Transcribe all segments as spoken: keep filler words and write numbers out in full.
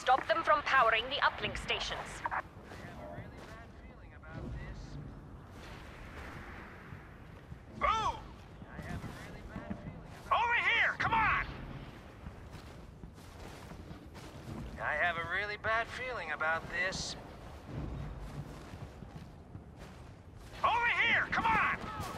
stop them from powering the uplink stations. Move! Over here! Come on! I have a really bad feeling about this. Over here! Come on!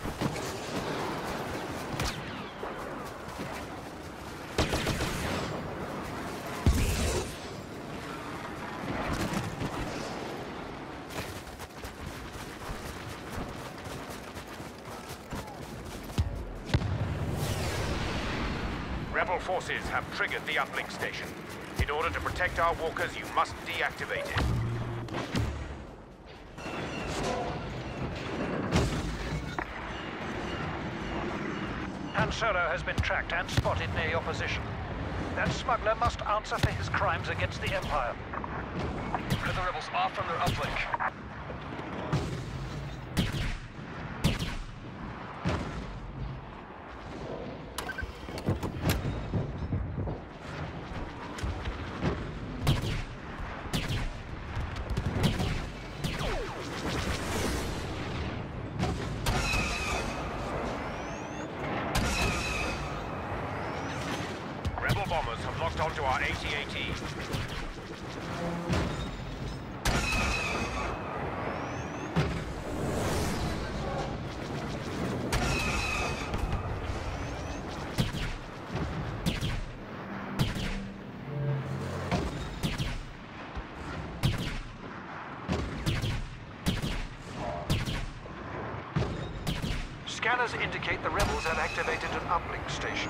Rebel forces have triggered the uplink station. In order to protect our walkers, you must deactivate it. Han Solo has been tracked and spotted near your position. That smuggler must answer for his crimes against the Empire. Cut the rebels off from their uplink. Bombers have locked onto our A T A T. Scanners indicate the rebels have activated an uplink station.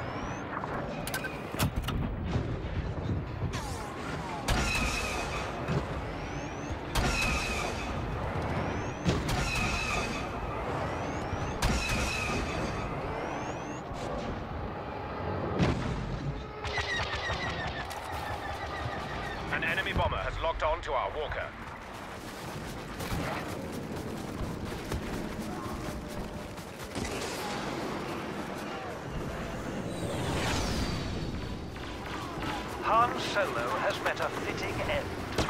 An enemy bomber has locked on to our walker. Han Solo has met a fitting end.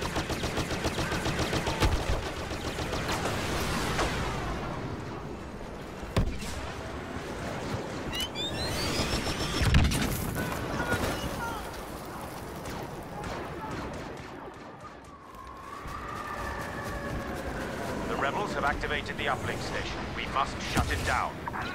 The rebels have activated the uplink station. We must shut it down.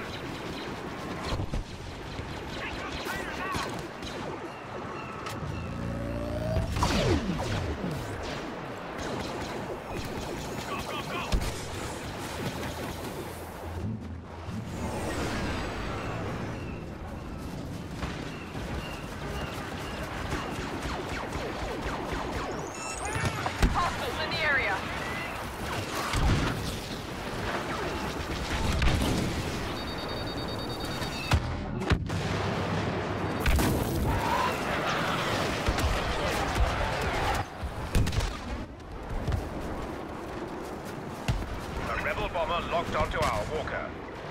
Hostiles in the area. A rebel bomber locked onto our walker.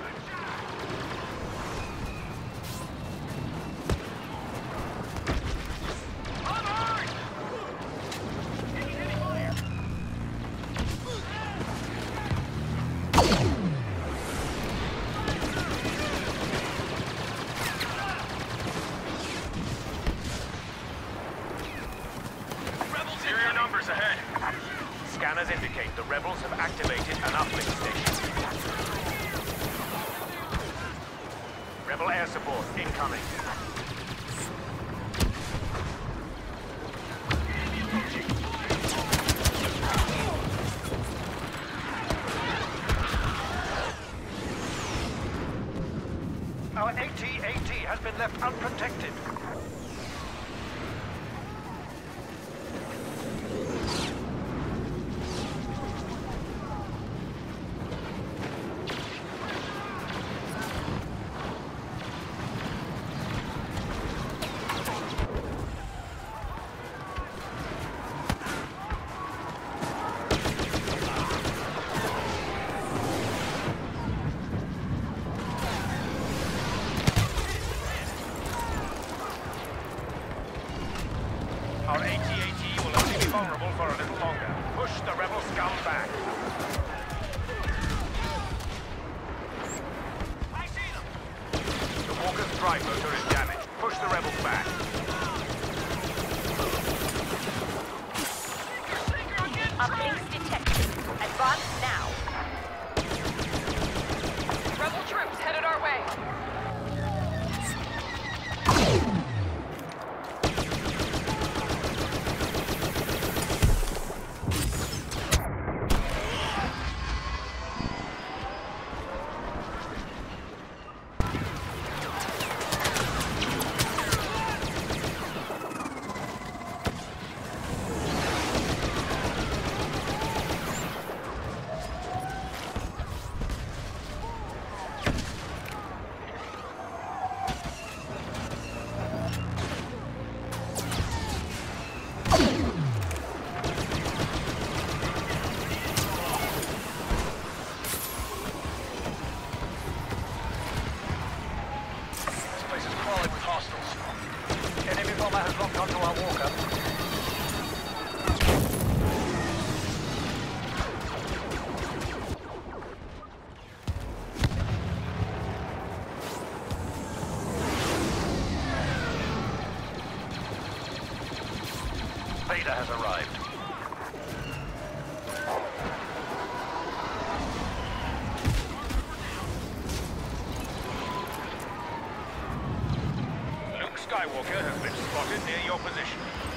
Scanners indicate the rebels have activated an uplink station. Rebel air support incoming. Our A T A T has been left unprotected. Sky motor is damaged. Push the rebels back. Uplinks detected. Advance now. Rebel troops headed our way. Vader has arrived. Luke Skywalker has been spotted near your position.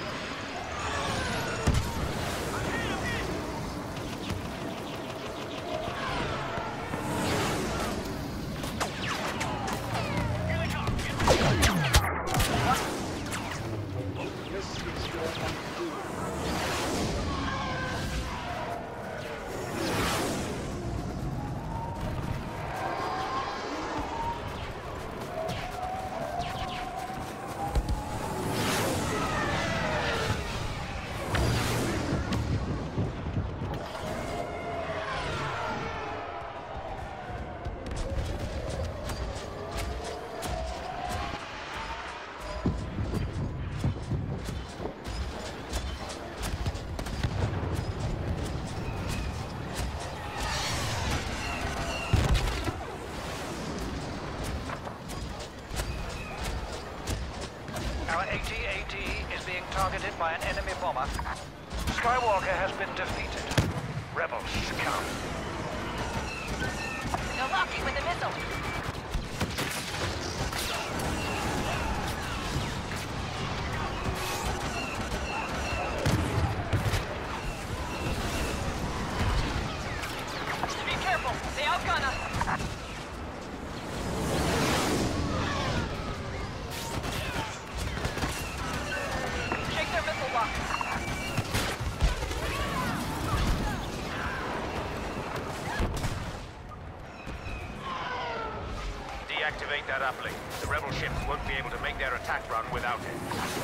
Our A T A T is being targeted by an enemy bomber. Skywalker has been defeated. Rebel scum. They're locking with a missile. Be careful. They outgun us. Deactivate that uplink. The rebel ships won't be able to make their attack run without it.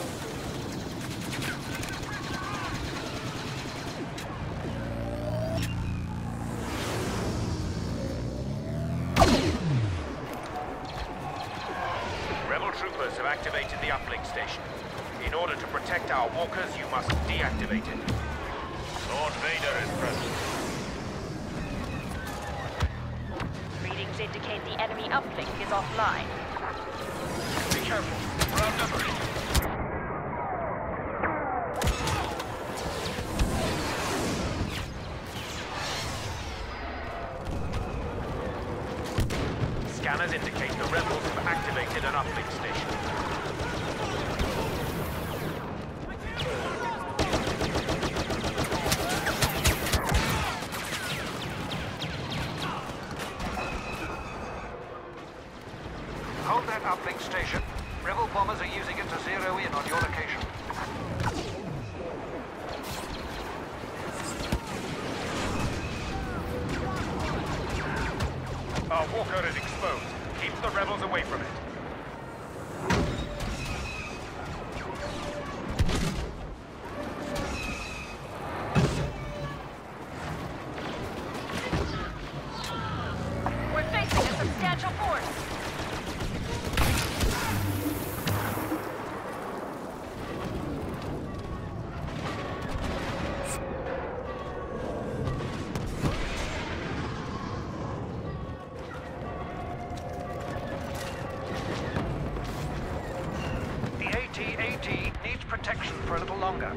Rebel troopers have activated the uplink station. In order to protect our walkers, you must deactivate it. Lord Vader is present. Readings indicate the enemy uplink is offline. Be careful. We're outnumbered. Scanners indicate the rebels have activated an uplink station. Hold that uplink station. Rebel bombers are using it to zero in on your location. Our walker is exposed. Keep the rebels away from it. We're facing a substantial force. for a little longer.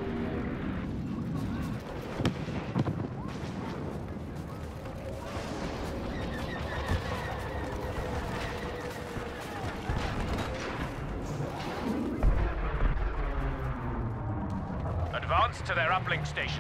Advance to their uplink stations.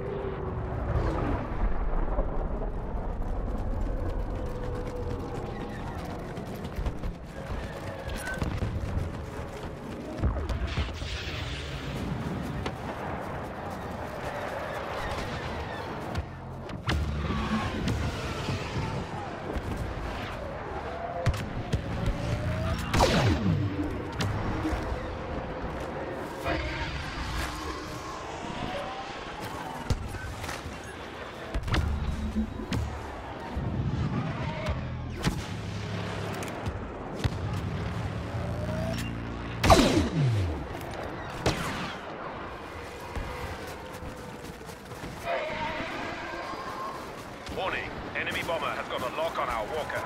Warning, enemy bomber has got a lock on our walker.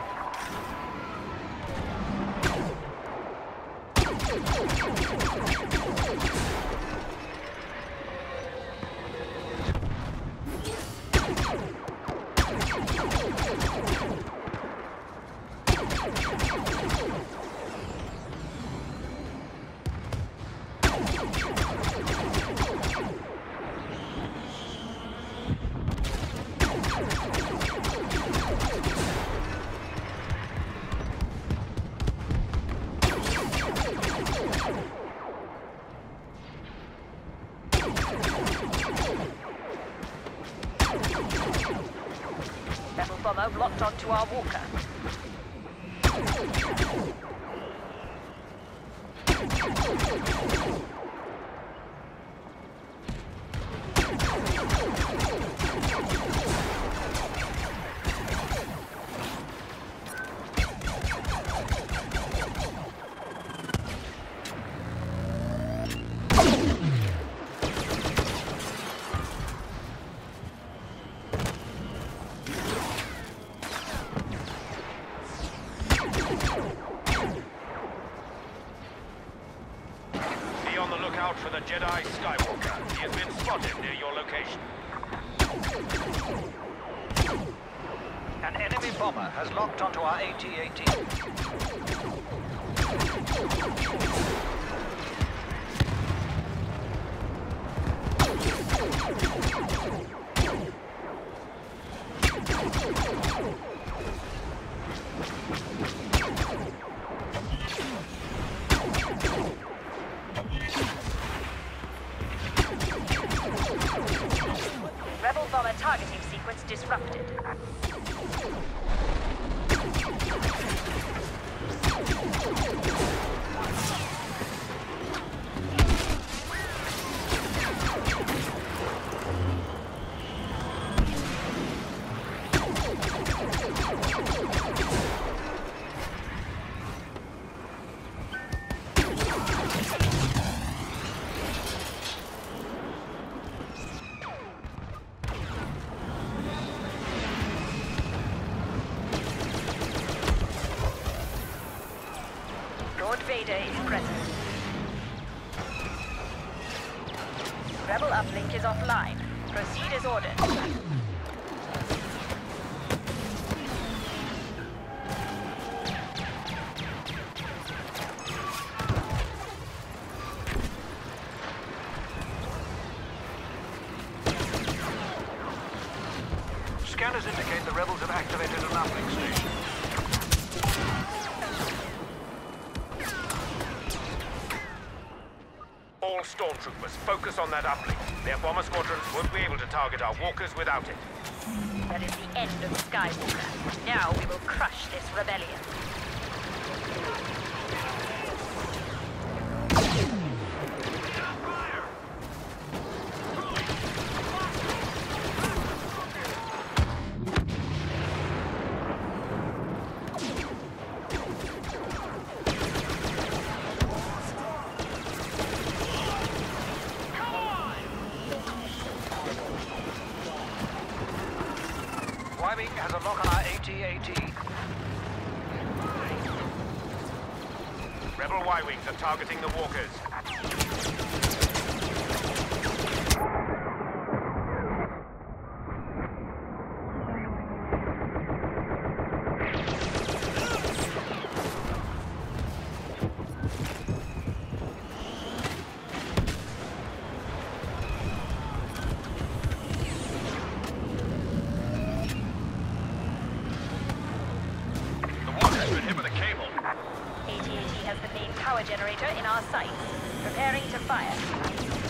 Rebel bomber locked onto our walker. Be on the lookout for the Jedi Skywalker. He has been spotted near your location. An enemy bomber has locked onto our A T A T. Rebel bomber targeting sequence disrupted. Lord Vader is present. Rebel uplink is offline. Proceed as ordered. Scanners indicate the rebels have activated an uplink station. All stormtroopers, focus on that uplink. Their bomber squadrons won't be able to target our walkers without it. That is the end of Skywalker. Now we will crush this rebellion. Y-Wing has a lock on our A T A T. Rebel Y-Wings are targeting the walkers. generator in our sights. Preparing to fire.